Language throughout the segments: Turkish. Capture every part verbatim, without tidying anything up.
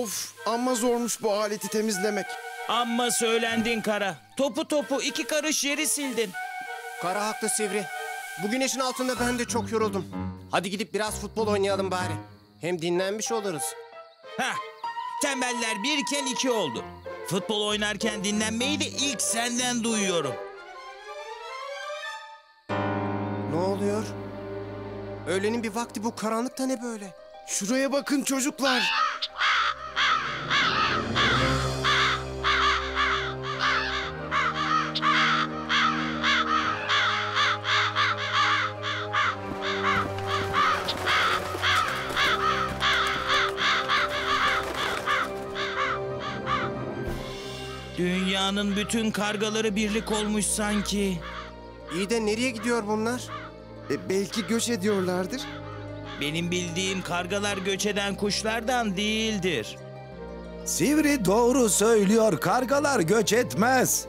Of, amma zormuş bu aleti temizlemek. Amma söylendin Kara. Topu topu iki karış yeri sildin. Kara haklı Sivri. Bu güneşin altında ben de çok yoruldum. Hadi gidip biraz futbol oynayalım bari. Hem dinlenmiş oluruz. Hah, tembeller birken iki oldu. Futbol oynarken dinlenmeyi de ilk senden duyuyorum. Ne oluyor? Öğlenin bir vakti bu karanlıkta ne böyle? Şuraya bakın çocuklar. Dünyanın bütün kargaları birlik olmuş sanki. İyi de nereye gidiyor bunlar? E, belki göç ediyorlardır. Benim bildiğim kargalar göç eden kuşlardan değildir. Sivri doğru söylüyor. Kargalar göç etmez.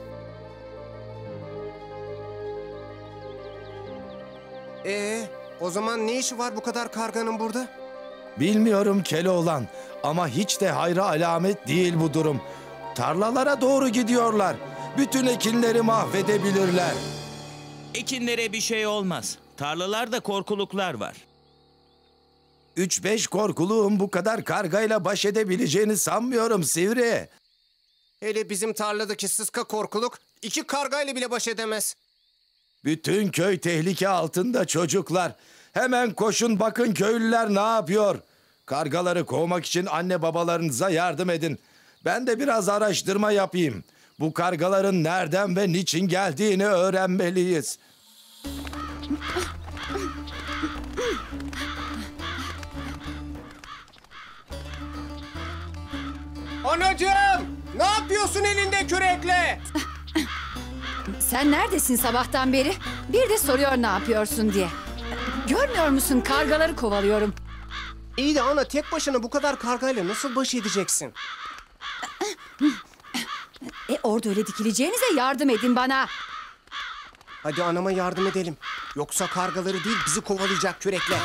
Ee, o zaman ne işi var bu kadar karganın burada? Bilmiyorum Keloğlan ama hiç de hayra alamet değil bu durum. Tarlalara doğru gidiyorlar. Bütün ekinleri mahvedebilirler. Ekinlere bir şey olmaz. Tarlalarda korkuluklar var. Üç beş korkuluğun bu kadar kargayla baş edebileceğini sanmıyorum Sivri. Hele bizim tarladaki sıska korkuluk iki kargayla bile baş edemez. Bütün köy tehlike altında çocuklar. Hemen koşun bakın köylüler ne yapıyor. Kargaları kovmak için anne babalarınıza yardım edin. Ben de biraz araştırma yapayım. Bu kargaların nereden ve niçin geldiğini öğrenmeliyiz. Anacığım! Ne yapıyorsun elinde kürekle? Sen neredesin sabahtan beri? Bir de soruyor ne yapıyorsun diye. Görmüyor musun kargaları kovalıyorum. İyi de ana tek başına bu kadar kargayla nasıl baş edeceksin? E orada öyle dikileceğinize yardım edin bana. Hadi anama yardım edelim. Yoksa kargaları değil bizi kovalayacak kürekle.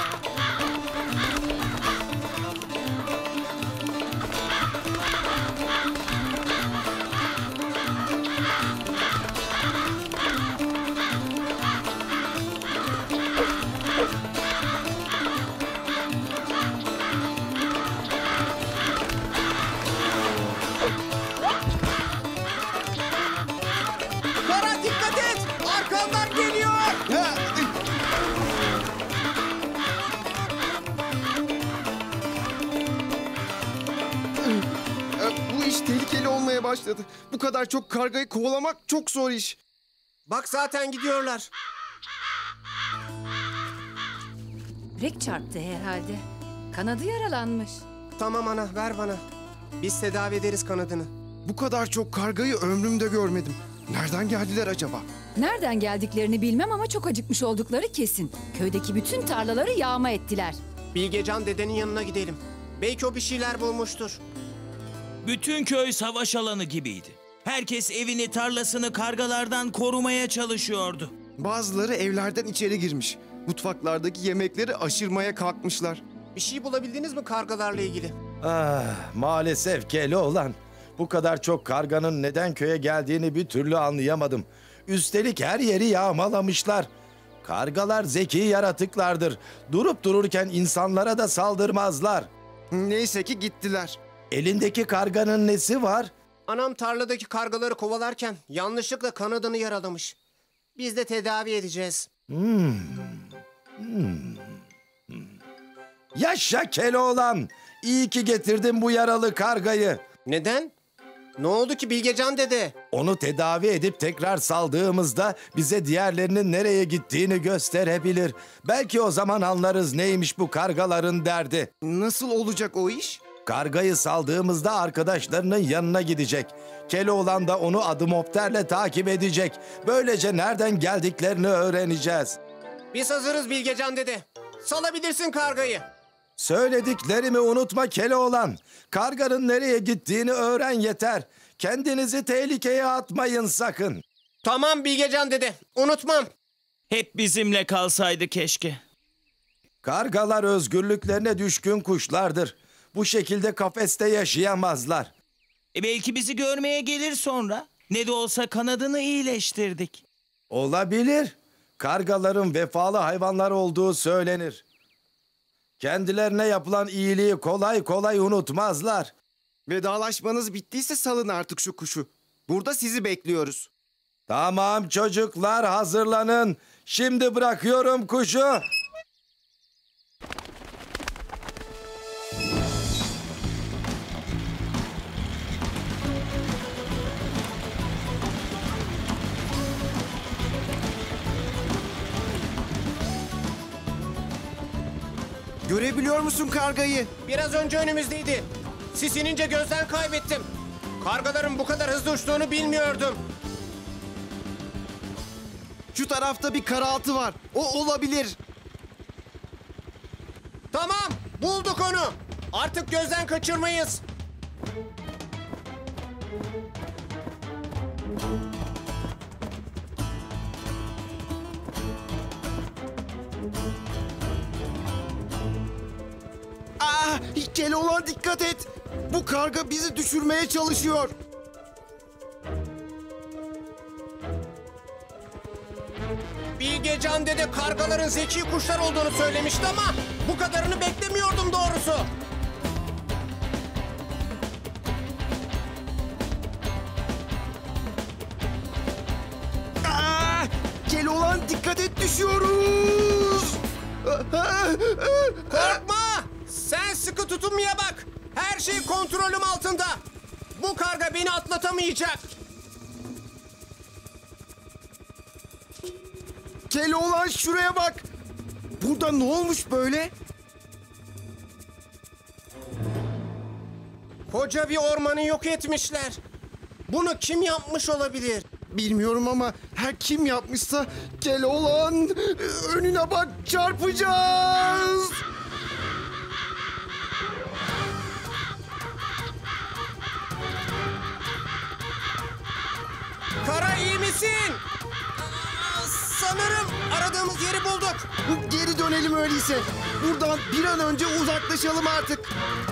Kara dikkat et! Arkandan geliyor! E, bu iş tehlikeli olmaya başladı. Bu kadar çok kargayı kovalamak çok zor iş. Bak zaten gidiyorlar. Rek çarptı herhalde. Kanadı yaralanmış. Tamam ana ver bana. Biz tedavi ederiz kanadını. Bu kadar çok kargayı ömrümde görmedim. Nereden geldiler acaba? Nereden geldiklerini bilmem ama çok acıkmış oldukları kesin. Köydeki bütün tarlaları yağma ettiler. Bilgecan dedenin yanına gidelim. Belki o bir şeyler bulmuştur. Bütün köy savaş alanı gibiydi. Herkes evini, tarlasını kargalardan korumaya çalışıyordu. Bazıları evlerden içeri girmiş. Mutfaklardaki yemekleri aşırmaya kalkmışlar. Bir şey bulabildiniz mi kargalarla ilgili? Ah, maalesef Keloğlan. Bu kadar çok karganın neden köye geldiğini bir türlü anlayamadım. Üstelik her yeri yağmalamışlar. Kargalar zeki yaratıklardır. Durup dururken insanlara da saldırmazlar. Neyse ki gittiler. Elindeki karganın nesi var? Anam tarladaki kargaları kovalarken yanlışlıkla kanadını yaralamış. Biz de tedavi edeceğiz. Hmm. Hmm. Yaşa Keloğlan! İyi ki getirdin bu yaralı kargayı. Neden? Ne oldu ki Bilgecan dede? Onu tedavi edip tekrar saldığımızda bize diğerlerinin nereye gittiğini gösterebilir. Belki o zaman anlarız neymiş bu kargaların derdi. Nasıl olacak o iş? Kargayı saldığımızda arkadaşlarının yanına gidecek. Keloğlan da onu adımopterle takip edecek. Böylece nereden geldiklerini öğreneceğiz. Biz hazırız Bilgecan dede. Salabilirsin kargayı. Söylediklerimi unutma Keloğlan. Karganın nereye gittiğini öğren yeter. Kendinizi tehlikeye atmayın sakın. Tamam Bilgecan dede. Unutmam. Hep bizimle kalsaydı keşke. Kargalar özgürlüklerine düşkün kuşlardır. Bu şekilde kafeste yaşayamazlar. E belki bizi görmeye gelir sonra. Ne de olsa kanadını iyileştirdik. Olabilir. Kargaların vefalı hayvanlar olduğu söylenir. Kendilerine yapılan iyiliği kolay kolay unutmazlar. Vedalaşmanız bittiyse salın artık şu kuşu. Burada sizi bekliyoruz. Tamam çocuklar, hazırlanın. Şimdi bırakıyorum kuşu. Görebiliyor musun kargayı? Biraz önce önümüzdeydi. Sis inince gözden kaybettim. Kargaların bu kadar hızlı uçtuğunu bilmiyordum. Şu tarafta bir karaltı var. O olabilir. Tamam, bulduk onu. Artık gözden kaçırmayız. Aa, Keloğlan dikkat et. Bu karga bizi düşürmeye çalışıyor. Bilgecan dede kargaların zeki kuşlar olduğunu söylemişti ama bu kadarını beklemiyordum doğrusu. Aa, Keloğlan dikkat et, düşüyoruz. Korkma! Sen sıkı tutunmaya bak. Her şey kontrolüm altında. Bu karga beni atlatamayacak. Keloğlan şuraya bak. Burada ne olmuş böyle? Koca bir ormanı yok etmişler. Bunu kim yapmış olabilir? Bilmiyorum ama her kim yapmışsa Keloğlan, önüne bak, çarpacağız. Kara iyi misin? Aa, sanırım aradığımız yeri bulduk. Geri dönelim öyleyse. Buradan bir an önce uzaklaşalım artık.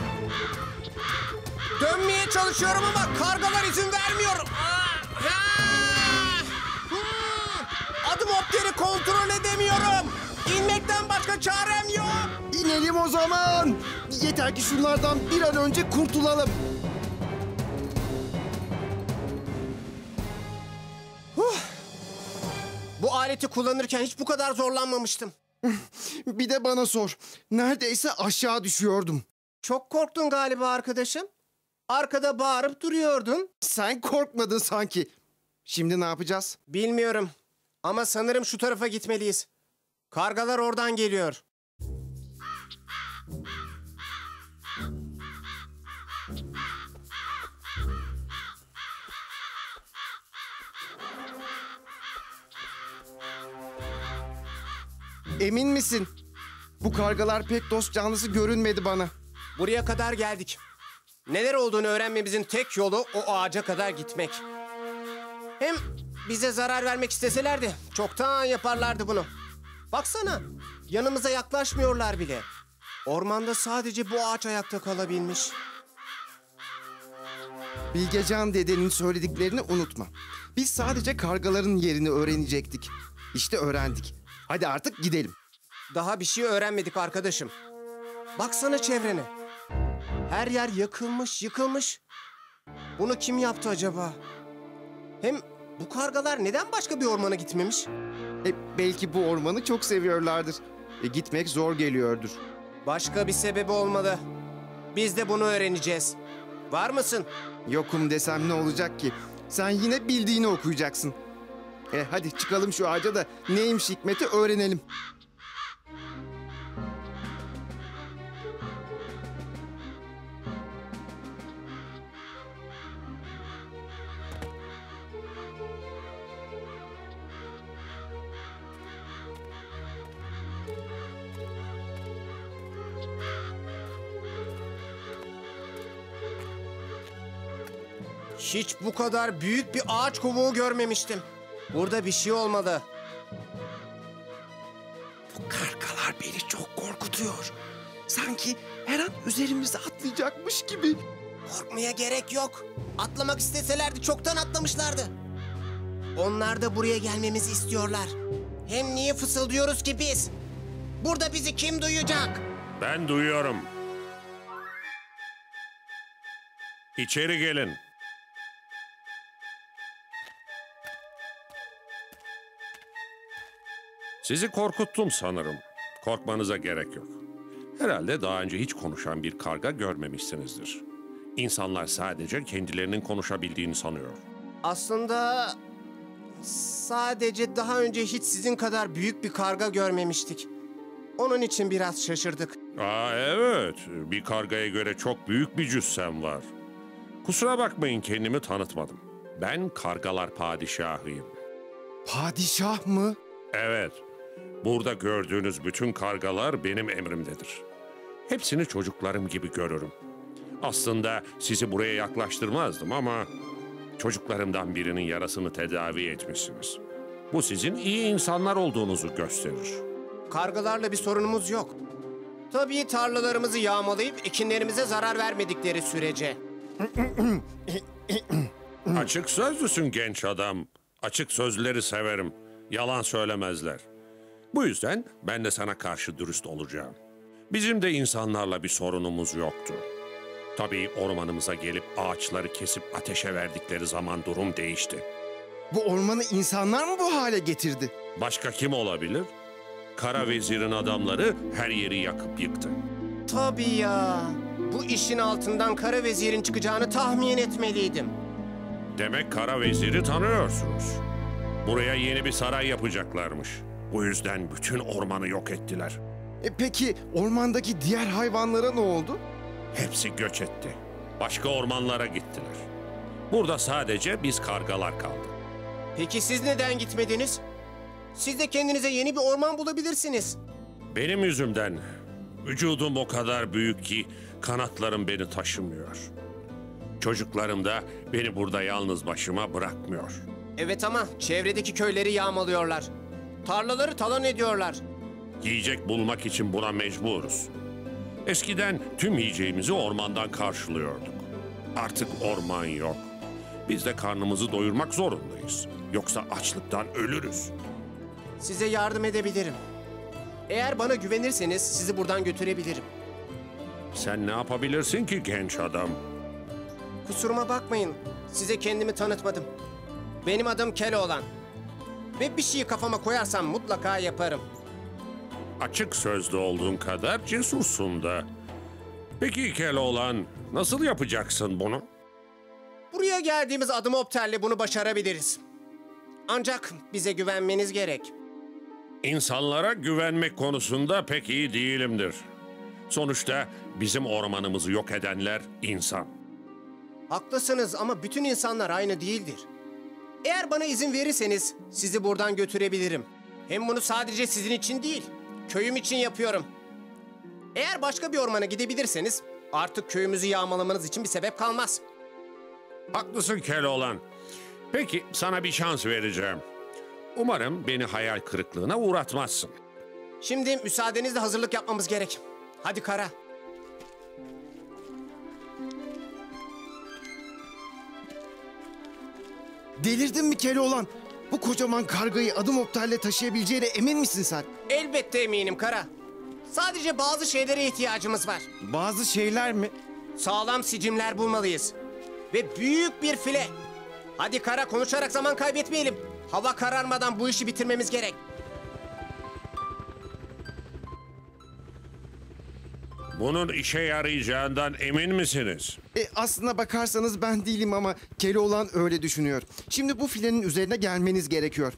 Dönmeye çalışıyorum ama kargalar izin vermiyor. Aa, ha! Hmm, adım opteri kontrol edemiyorum. İnmekten başka çarem yok. İnelim o zaman. Yeter ki şunlardan bir an önce kurtulalım. Bu aleti kullanırken hiç bu kadar zorlanmamıştım. Bir de bana sor. Neredeyse aşağı düşüyordum. Çok korktun galiba arkadaşım. Arkada bağırıp duruyordun. Sen korkmadın sanki. Şimdi ne yapacağız? Bilmiyorum. Ama sanırım şu tarafa gitmeliyiz. Kargalar oradan geliyor. Emin misin? Bu kargalar pek dost canlısı görünmedi bana. Buraya kadar geldik. Neler olduğunu öğrenmemizin tek yolu o ağaca kadar gitmek. Hem bize zarar vermek isteselerdi çoktan yaparlardı bunu. Baksana, yanımıza yaklaşmıyorlar bile. Ormanda sadece bu ağaç ayakta kalabilmiş. Bilgecan dedenin söylediklerini unutma. Biz sadece kargaların yerini öğrenecektik. İşte öğrendik. Hadi artık gidelim. Daha bir şey öğrenmedik arkadaşım. Baksana çevrene. Her yer yakılmış, yıkılmış. Bunu kim yaptı acaba? Hem bu kargalar neden başka bir ormana gitmemiş? E, belki bu ormanı çok seviyorlardır. E, gitmek zor geliyordur. Başka bir sebebi olmalı. Biz de bunu öğreneceğiz. Var mısın? Yokum desem ne olacak ki? Sen yine bildiğini okuyacaksın. E, hadi çıkalım şu ağaca da neymiş hikmeti öğrenelim. Hiç bu kadar büyük bir ağaç kovuğu görmemiştim. Burada bir şey olmalı. Bu kargalar beni çok korkutuyor. Sanki her an üzerime üzerimize atlayacakmış gibi. Korkmaya gerek yok. Atlamak isteselerdi çoktan atlamışlardı. Onlar da buraya gelmemizi istiyorlar. Hem niye fısıldıyoruz ki biz? Burada bizi kim duyacak? Ben duyuyorum. İçeri gelin. Sizi korkuttum sanırım. Korkmanıza gerek yok. Herhalde daha önce hiç konuşan bir karga görmemişsinizdir. İnsanlar sadece kendilerinin konuşabildiğini sanıyor. Aslında sadece daha önce hiç sizin kadar büyük bir karga görmemiştik. Onun için biraz şaşırdık. Aa evet, bir kargaya göre çok büyük bir cüssem var. Kusura bakmayın kendimi tanıtmadım. Ben kargalar padişahıyım. Padişah mı? Evet, burada gördüğünüz bütün kargalar benim emrimdedir. Hepsini çocuklarım gibi görürüm. Aslında sizi buraya yaklaştırmazdım ama çocuklarımdan birinin yarasını tedavi etmişsiniz. Bu sizin iyi insanlar olduğunuzu gösterir. Kargalarla bir sorunumuz yok. Tabii tarlalarımızı yağmalayıp ekinlerimize zarar vermedikleri sürece. Açık sözlüsün genç adam. Açık sözleri severim. Yalan söylemezler. Bu yüzden ben de sana karşı dürüst olacağım. Bizim de insanlarla bir sorunumuz yoktu. Tabii ormanımıza gelip ağaçları kesip ateşe verdikleri zaman durum değişti. Bu ormanı insanlar mı bu hale getirdi? Başka kim olabilir? Kara vezirin adamları her yeri yakıp yıktı. Tabii ya. Bu işin altından kara vezirin çıkacağını tahmin etmeliydim. Demek kara veziri tanıyorsunuz. Buraya yeni bir saray yapacaklarmış. Bu yüzden bütün ormanı yok ettiler. E peki ormandaki diğer hayvanlara ne oldu? Hepsi göç etti. Başka ormanlara gittiler. Burada sadece biz kargalar kaldık. Peki siz neden gitmediniz? Siz de kendinize yeni bir orman bulabilirsiniz. Benim yüzümden vücudum o kadar büyük ki kanatlarım beni taşımıyor. Çocuklarım da beni burada yalnız başıma bırakmıyor. Evet ama çevredeki köyleri yağmalıyorlar. Tarlaları talan ediyorlar. Yiyecek bulmak için buna mecburuz. Eskiden tüm yiyeceğimizi ormandan karşılıyorduk. Artık orman yok. Biz de karnımızı doyurmak zorundayız. Yoksa açlıktan ölürüz. Size yardım edebilirim. Eğer bana güvenirseniz sizi buradan götürebilirim. Sen ne yapabilirsin ki genç adam? Kusuruma bakmayın. Size kendimi tanıtmadım. Benim adım Keloğlan. Ve bir şeyi kafama koyarsam mutlaka yaparım. Açık sözlü olduğun kadar cesursun da. Peki Keloğlan, nasıl yapacaksın bunu? Buraya geldiğimiz adım Opter'le bunu başarabiliriz. Ancak bize güvenmeniz gerek. İnsanlara güvenmek konusunda pek iyi değilimdir. Sonuçta bizim ormanımızı yok edenler insan. Haklısınız ama bütün insanlar aynı değildir. Eğer bana izin verirseniz sizi buradan götürebilirim. Hem bunu sadece sizin için değil, köyüm için yapıyorum. Eğer başka bir ormana gidebilirseniz artık köyümüzü yağmalamanız için bir sebep kalmaz. Haklısın Keloğlan. Peki sana bir şans vereceğim. Umarım beni hayal kırıklığına uğratmazsın. Şimdi müsaadenizle hazırlık yapmamız gerek. Hadi Kara. Delirdin mi Keloğlan? Bu kocaman kargayı adım opterle taşıyabileceğine emin misin sen? Elbette eminim Kara. Sadece bazı şeylere ihtiyacımız var. Bazı şeyler mi? Sağlam sicimler bulmalıyız. Ve büyük bir file. Hadi Kara, konuşarak zaman kaybetmeyelim. Hava kararmadan bu işi bitirmemiz gerek. Bunun işe yarayacağından emin misiniz? E, aslına bakarsanız ben değilim ama Keloğlan öyle düşünüyor. Şimdi bu filenin üzerine gelmeniz gerekiyor.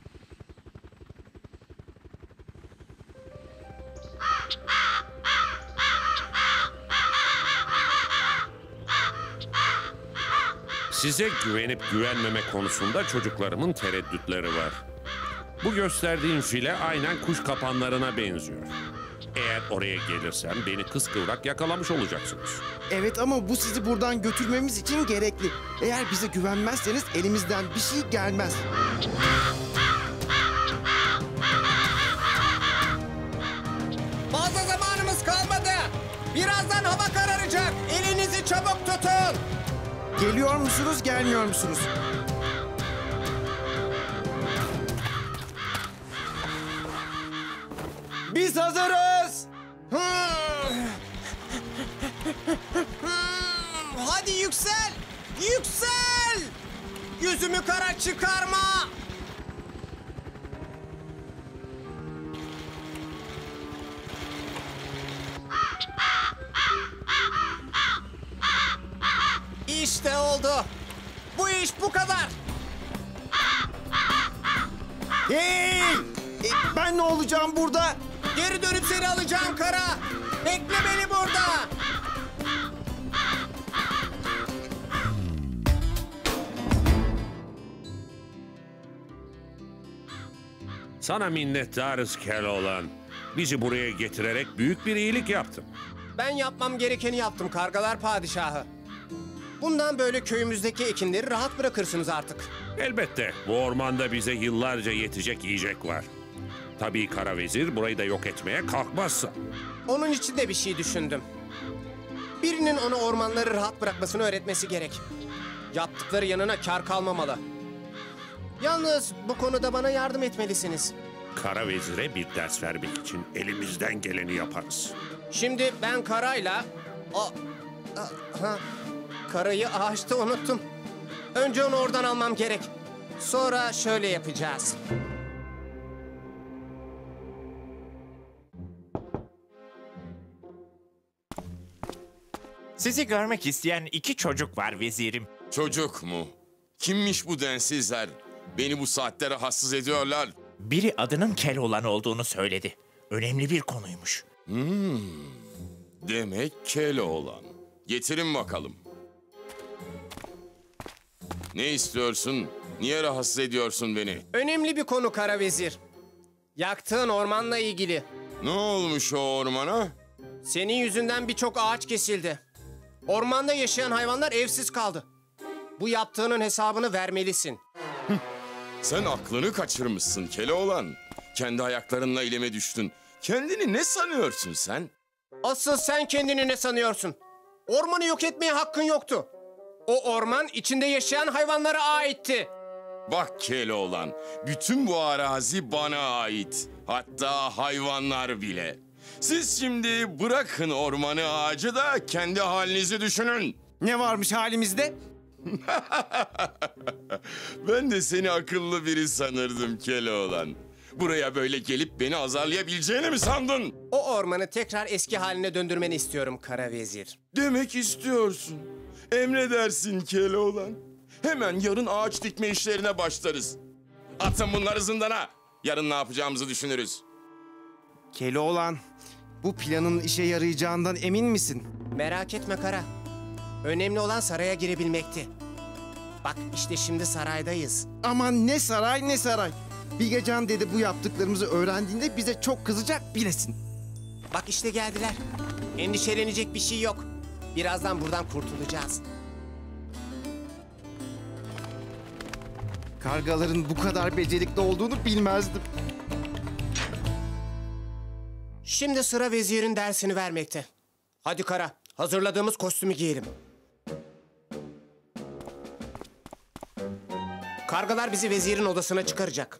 Size güvenip güvenmeme konusunda çocuklarımın tereddütleri var. Bu gösterdiğim file aynen kuş kapanlarına benziyor. Eğer oraya gelirsem beni kıskıvrak yakalamış olacaksınız. Evet ama bu sizi buradan götürmemiz için gerekli. Eğer bize güvenmezseniz elimizden bir şey gelmez. Fazla zamanımız kalmadı. Birazdan hava çabuk tutun. Geliyor musunuz, gelmiyor musunuz? Biz hazırız. Hadi yüksel. Yüksel. Yüzümü kara çıkarma. İşte oldu. Bu iş bu kadar. Hey! E, ben ne olacağım burada? Geri dönüp seni alacağım kara. Bekle beni burada. Sana minnettarız Keloğlan. Bizi buraya getirerek büyük bir iyilik yaptın. Ben yapmam gerekeni yaptım Kargalar Padişahı. Bundan böyle köyümüzdeki ekinleri rahat bırakırsınız artık. Elbette bu ormanda bize yıllarca yetecek yiyecek var. Tabii Kara Vezir burayı da yok etmeye kalkmazsa. Onun için de bir şey düşündüm. Birinin ona ormanları rahat bırakmasını öğretmesi gerek. Yaptıkları yanına kar kalmamalı. Yalnız bu konuda bana yardım etmelisiniz. Kara Vezir'e bir ders vermek için elimizden geleni yaparız. Şimdi ben karayla... A, a, ha, karayı ağaçta unuttum. Önce onu oradan almam gerek. Sonra şöyle yapacağız. Sizi görmek isteyen iki çocuk var vezirim. Çocuk mu? Kimmiş bu densizler? Beni bu saatte rahatsız ediyorlar. Biri adının Keloğlan olduğunu söyledi. Önemli bir konuymuş. Demek Keloğlan. Getirin bakalım. Ne istiyorsun? Niye rahatsız ediyorsun beni? Önemli bir konu Kara Vezir. Yaktığın ormanla ilgili. Ne olmuş o ormana? Senin yüzünden birçok ağaç kesildi. Ormanda yaşayan hayvanlar evsiz kaldı. Bu yaptığının hesabını vermelisin. Sen aklını kaçırmışsın Keloğlan. Kendi ayaklarınla elime düştün. Kendini ne sanıyorsun sen? Asıl sen kendini ne sanıyorsun? Ormanı yok etmeye hakkın yoktu. O orman içinde yaşayan hayvanlara aitti. Bak Keloğlan, bütün bu arazi bana ait. Hatta hayvanlar bile. Siz şimdi bırakın ormanı, ağacı da kendi halinizi düşünün. Ne varmış halimizde? Ben de seni akıllı biri sanırdım Keloğlan. Buraya böyle gelip beni azarlayabileceğini mi sandın? O ormanı tekrar eski haline döndürmeni istiyorum Kara Vezir. Demek istiyorsun. Emredersin Keloğlan. Hemen yarın ağaç dikme işlerine başlarız. Atın bunları zindana. Yarın ne yapacağımızı düşünürüz. Keloğlan, bu planın işe yarayacağından emin misin? Merak etme Kara. Önemli olan saraya girebilmekti. Bak işte şimdi saraydayız. Aman ne saray ne saray. Bilgecan dede bu yaptıklarımızı öğrendiğinde bize çok kızacak bilesin. Bak işte geldiler. Endişelenecek bir şey yok. Birazdan buradan kurtulacağız. Kargaların bu kadar becerikli olduğunu bilmezdim. Şimdi sıra vezirin dersini vermekte. Hadi Kara, hazırladığımız kostümü giyelim. Kargalar bizi vezirin odasına çıkaracak.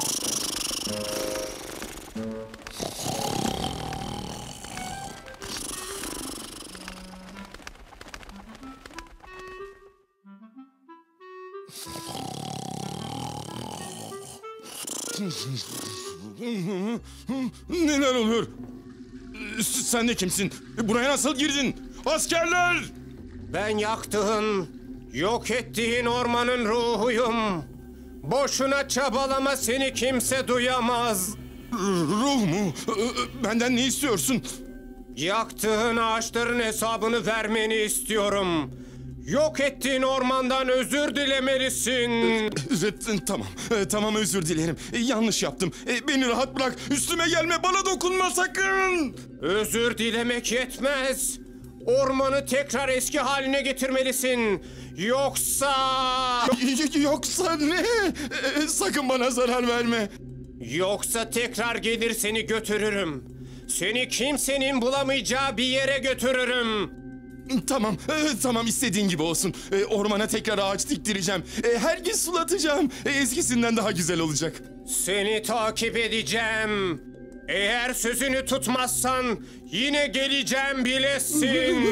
Neler oluyor? Sen de kimsin? Buraya nasıl girdin? Askerler! Ben yaktığın, yok ettiğin ormanın ruhuyum. Boşuna çabalama, seni kimse duyamaz. Ruh mu? Benden ne istiyorsun? Yaktığın ağaçların hesabını vermeni istiyorum. Yok ettiğin ormandan özür dilemelisin. Tamam, tamam özür dilerim. Yanlış yaptım. Beni rahat bırak. Üstüme gelme, bana dokunma sakın. Özür dilemek yetmez. Ormanı tekrar eski haline getirmelisin. Yoksa... Yoksa ne? Sakın bana zarar verme. Yoksa tekrar gelir seni götürürüm. Seni kimsenin bulamayacağı bir yere götürürüm. Tamam, e, tamam istediğin gibi olsun. E, ormana tekrar ağaç diktireceğim. E, her gün sulatacağım. E, eskisinden daha güzel olacak. Seni takip edeceğim. Eğer sözünü tutmazsan yine geleceğim bilesin.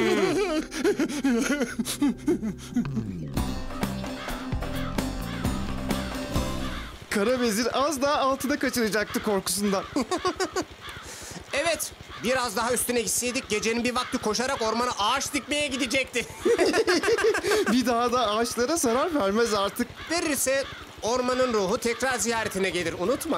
Kara vezir az daha altına kaçıracaktı korkusundan. Evet, biraz daha üstüne gitseydik gecenin bir vakti koşarak ormana ağaç dikmeye gidecekti. Bir daha da ağaçlara zarar vermez artık. Verirse ormanın ruhu tekrar ziyaretine gelir, unutma.